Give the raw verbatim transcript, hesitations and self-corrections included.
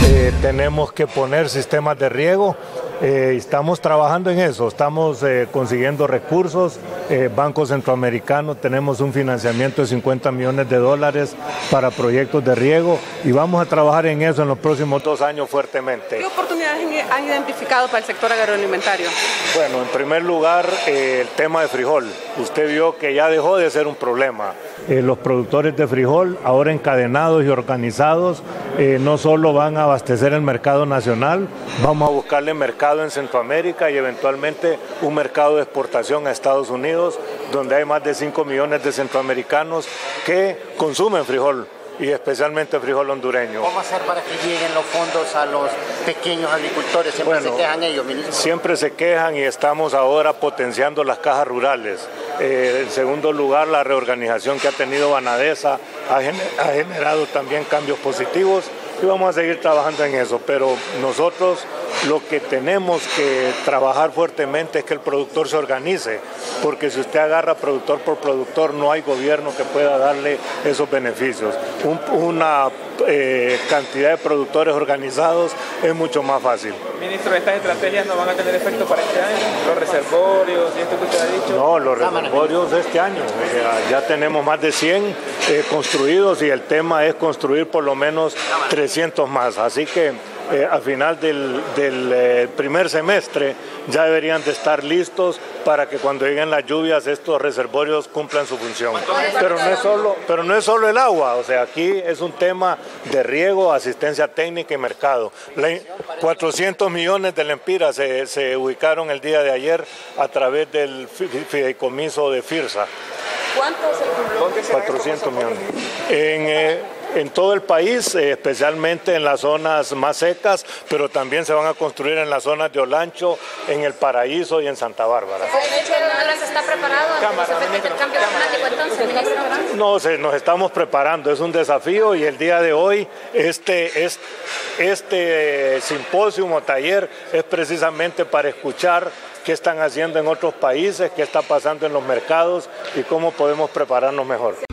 eh, tenemos que poner sistemas de riego. Eh, estamos trabajando en eso, estamos eh, consiguiendo recursos, eh, Banco Centroamericano, tenemos un financiamiento de cincuenta millones de dólares para proyectos de riego y vamos a trabajar en eso en los próximos dos años fuertemente. ¿Qué oportunidades han identificado para el sector agroalimentario? Bueno, en primer lugar, eh, el tema de frijol. Usted vio que ya dejó de ser un problema. Eh, los productores de frijol, ahora encadenados y organizados, eh, no solo van a abastecer el mercado nacional, vamos a buscarle mercado en Centroamérica y eventualmente un mercado de exportación a Estados Unidos, donde hay más de cinco millones de centroamericanos que consumen frijol y especialmente frijol hondureño. ¿Cómo hacer para que lleguen los fondos a los pequeños agricultores? Siempre bueno, se quejan ellos, ministro. Siempre se quejan y estamos ahora potenciando las cajas rurales. Eh, en segundo lugar, la reorganización que ha tenido Banadesa ha, gener ha generado también cambios positivos y vamos a seguir trabajando en eso, pero nosotros lo que tenemos que trabajar fuertemente es que el productor se organice, porque si usted agarra productor por productor no hay gobierno que pueda darle esos beneficios. Un, una eh, cantidad de productores organizados es mucho más fácil. Ministro, ¿estas estrategias no van a tener efecto para este año? ¿Los reservorios y esto que usted ha dicho? No, los reservorios de este año. O sea, ya tenemos más de cien eh, construidos y el tema es construir por lo menos trescientos más. Así que Eh, al final del, del eh, primer semestre ya deberían de estar listos para que cuando lleguen las lluvias estos reservorios cumplan su función. Pero no es solo, pero no es solo el agua, o sea, aquí es un tema de riego, asistencia técnica y mercado. La, cuatrocientos millones de lempiras se, se ubicaron el día de ayer a través del fideicomiso de FIRSA. ¿Cuánto es el cuatrocientos millones. En, eh, en todo el país, eh, especialmente en las zonas más secas, pero también se van a construir en las zonas de Olancho, en El Paraíso y en Santa Bárbara. ¿Se está preparado ante los efectos del cambio climático entonces, ministro? No, se, nos estamos preparando, es un desafío y el día de hoy este, este, este simposio o taller es precisamente para escuchar qué están haciendo en otros países, qué está pasando en los mercados y cómo podemos prepararnos mejor.